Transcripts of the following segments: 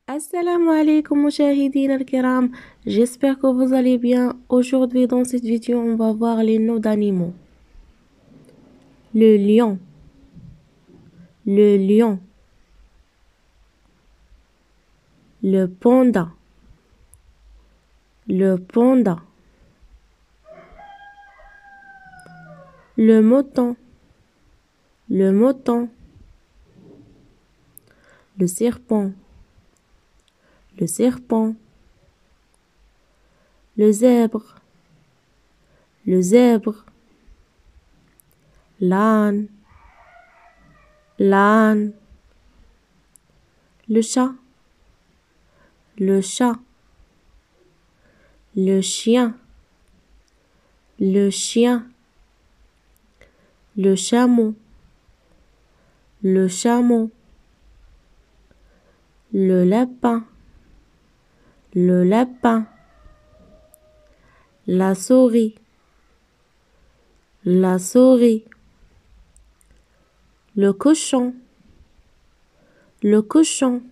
Assalamu alaikum مشاهدينا الكرام, j'espère que vous allez bien. Aujourd'hui dans cette vidéo on va voir les noms d'animaux. Le lion, le lion. Le panda, le panda. Le mouton, le mouton. Le serpent, le serpent. Le zèbre, le zèbre. L'âne, l'âne. Le chat, le chat. Le chien, le chien. Le chameau, le chameau. Le lapin, le lapin. La souris, la souris. Le cochon, le cochon.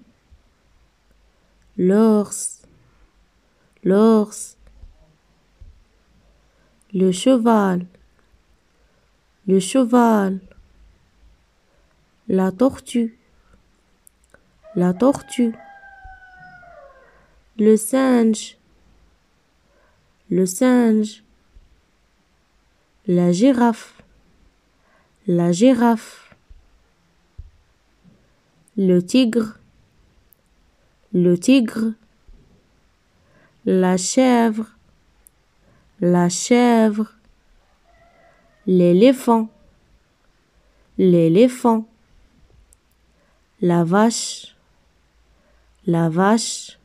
L'ours, l'ours. Le cheval, le cheval. La tortue, la tortue. Le singe, le singe. La girafe, la girafe. Le tigre, le tigre. La chèvre, la chèvre. L'éléphant, l'éléphant. La vache, la vache.